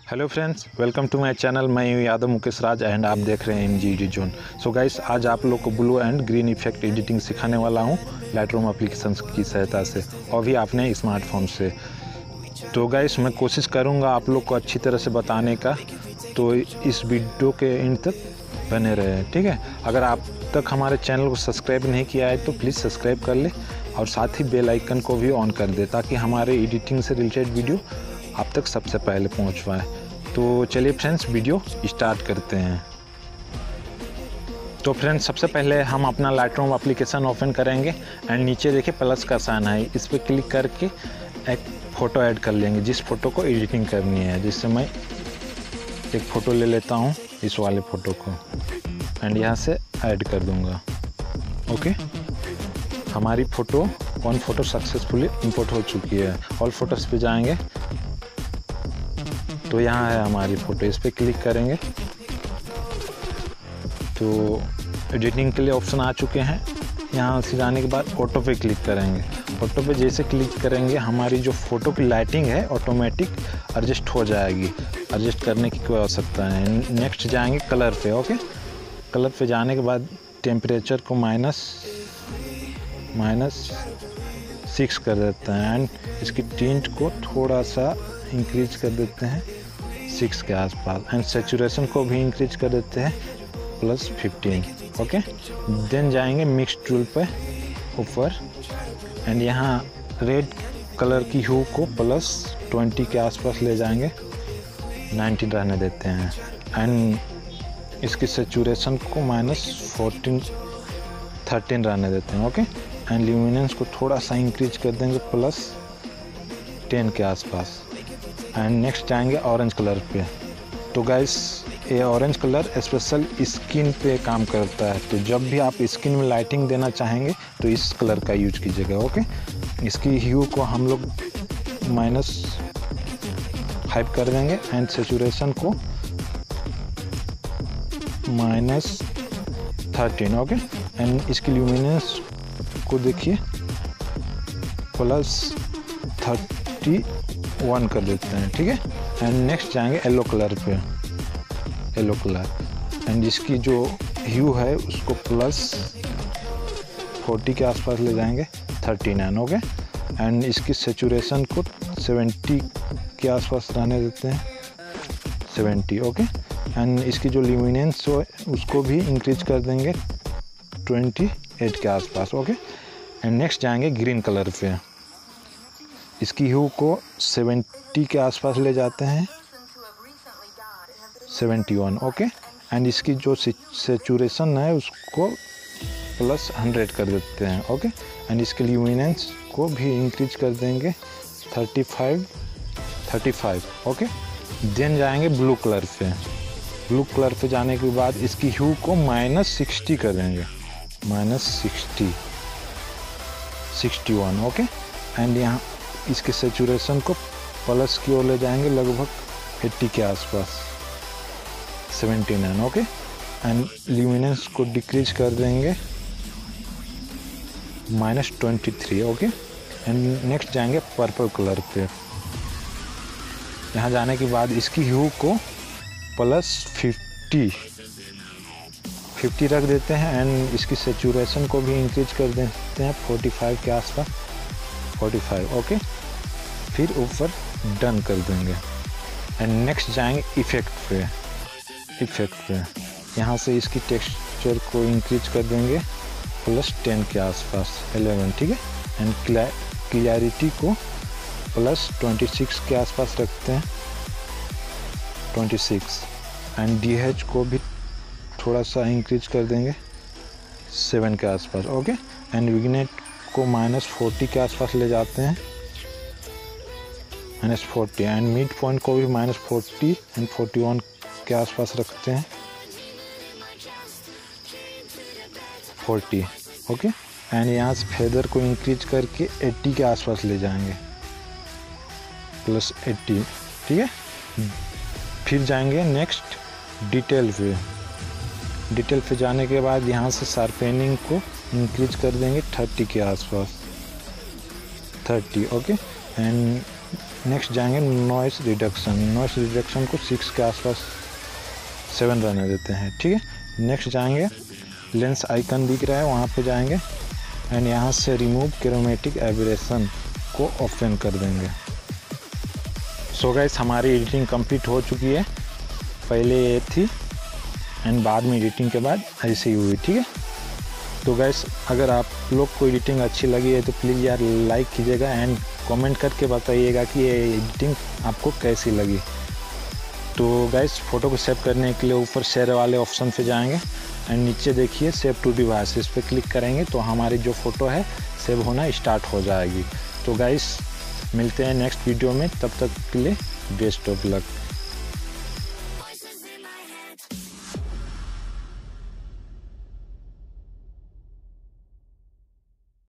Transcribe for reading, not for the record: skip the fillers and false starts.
Hello friends, welcome to my channel. मैं हूँ यादव मुकेश राज and आप देख रहे हैं MGD जोन। सो गाइस, आज आप लोग को blue and green effect editing सिखाने वाला हूँ लाइटरूम एप्लीकेशन की सहायता से, और भी आपने स्मार्टफोन से। तो गाइस, मैं कोशिश करूँगा आप लोग को अच्छी तरह से बताने का, तो इस वीडियो के एंड तक बने रहे, ठीक है। अगर आप तक हमारे चैनल को सब्सक्राइब नहीं किया है तो प्लीज़ सब्सक्राइब कर ले, और साथ ही बेल आइकन को भी ऑन कर दे, ताकि हमारे एडिटिंग से रिलेटेड वीडियो आप तक सबसे पहले पहुंच पाए। तो चलिए फ्रेंड्स, वीडियो स्टार्ट करते हैं। तो फ्रेंड्स, सबसे पहले हम अपना लाइटरूम एप्लीकेशन ओपन करेंगे एंड नीचे देखिए प्लस का साइन है, इस पर क्लिक करके एक फ़ोटो ऐड कर लेंगे जिस फ़ोटो को एडिटिंग करनी है। जिससे मैं एक फ़ोटो ले लेता हूँ, इस वाले फ़ोटो को, एंड यहाँ से ऐड कर दूँगा। ओके, हमारी photo one photo successfully import हो चुकी है। ऑल फोटोज़ पे जाएंगे तो यहाँ है हमारी फ़ोटो, इस पर क्लिक करेंगे तो एडिटिंग के लिए ऑप्शन आ चुके हैं। यहाँ से जाने के बाद ऑटो पे क्लिक करेंगे। ऑटो पे जैसे क्लिक करेंगे हमारी जो फ़ोटो की लाइटिंग है ऑटोमेटिक एडजस्ट हो जाएगी, एडजस्ट करने की कोई आवश्यकता नहीं। नेक्स्ट जाएंगे कलर पे। ओके, कलर पे जाने के बाद टेम्परेचर को -6 कर देते हैं एंड इसकी टिंट को थोड़ा सा इंक्रीज कर देते हैं 6 के आसपास, एंड सेचुरेशन को भी इंक्रीज कर देते हैं +15। ओके, देन जाएंगे मिक्स टूल पे ऊपर, एंड यहाँ रेड कलर की ह्यू को +20 के आसपास ले जाएंगे, 19 रहने देते हैं, एंड इसकी सेचुरेशन को -13 रहने देते हैं। ओके, एंड ल्यूमिनेंस को थोड़ा सा इंक्रीज कर देंगे +10 के आसपास, एंड नेक्स्ट जाएंगे ऑरेंज कलर पे। तो गाइस, ये ऑरेंज कलर स्पेशल स्किन पे काम करता है, तो जब भी आप स्किन में लाइटिंग देना चाहेंगे तो इस कलर का यूज कीजिएगा। ओके, इसकी ह्यू को हम लोग -5 कर देंगे एंड सेचुरेशन को -13। ओके, एंड इसकी ल्यूमिनेंस को देखिए +31 कर देते हैं, ठीक है। एंड नेक्स्ट जाएंगे येलो कलर पे, येलो कलर, एंड इसकी जो ह्यू है उसको +40 के आसपास ले जाएंगे, 39। ओके, एंड इसकी सेचुरेशन को 70 के आसपास रहने देते हैं, 70। ओके, एंड इसकी जो ल्यूमिनेंस हो उसको भी इंक्रीज कर देंगे 28 के आसपास। ओके, एंड नेक्स्ट जाएंगे ग्रीन कलर पे। इसकी ह्यू को 70 के आसपास ले जाते हैं, 71। ओके, एंड इसकी जो सेचुरेशन है उसको +100 कर देते हैं। ओके, एंड इसके ल्यूमिनेंस को भी इंक्रीज कर देंगे 35। ओके, देन जाएंगे ब्लू कलर पे। ब्लू कलर पे जाने के बाद इसकी ह्यू को -60 कर देंगे, -61। ओके, एंड यहाँ इसके सेचुरेशन को प्लस की ओर ले जाएंगे लगभग 80 के आसपास, 79। ओके, एंड ल्यूमिनेंस को डिक्रीज कर देंगे -23। ओके, एंड नेक्स्ट जाएंगे पर्पल कलर पे। यहाँ जाने के बाद इसकी ह्यू को +50 रख देते हैं एंड इसकी सेचुरेशन को भी इंक्रीज कर देते हैं 45 के आसपास, 45। ओके, फिर ऊपर डन कर देंगे, एंड नेक्स्ट जाएंगे इफेक्ट पे। यहाँ से इसकी टेक्सचर को इंक्रीज कर देंगे +10 के आसपास, 11, ठीक है। एंड क्लियरिटी को +26 के आसपास रखते हैं, 26, एंड DH को भी थोड़ा सा इंक्रीज कर देंगे 7 के आसपास। ओके, एंड विग्नेट को -40 के आसपास ले जाते हैं, -40, एंड मिड पॉइंट को भी -40 एंड 41 के आसपास रखते हैं, 40। ओके, एंड यहाँ से फेदर को इंक्रीज करके 80 के आसपास ले जाएंगे, +80, ठीक है। फिर जाएंगे नेक्स्ट डिटेल पे जाने के बाद यहाँ से शार्पनिंग को इंक्रीज कर देंगे 30 के आसपास, 30। ओके, एंड नेक्स्ट जाएंगे नॉइस रिडक्शन। नॉइस रिडक्शन को 6 के आसपास 7 रहने देते हैं, ठीक है। नेक्स्ट जाएंगे लेंस आइकन दिख रहा है वहाँ पे जाएंगे एंड यहाँ से रिमूव क्रोमेटिक एबरेशन को ओपन कर देंगे। सो गाइस हमारी एडिटिंग कंप्लीट हो चुकी है। पहले ये थी एंड बाद में एडिटिंग के बाद ऐसे ही हुई, ठीक है। तो गाइस अगर आप लोग को एडिटिंग अच्छी लगी है तो प्लीज़ यार लाइक कीजिएगा एंड कमेंट करके बताइएगा कि ये एडिटिंग आपको कैसी लगी। तो गाइस फ़ोटो को सेव करने के लिए ऊपर शेयर वाले ऑप्शन पे जाएंगे एंड नीचे देखिए सेव टू डिवाइस, इस पर क्लिक करेंगे तो हमारी जो फ़ोटो है सेव होना स्टार्ट हो जाएगी। तो गाइस मिलते हैं नेक्स्ट वीडियो में, तब तक के लिए बेस्ट ऑफ लक।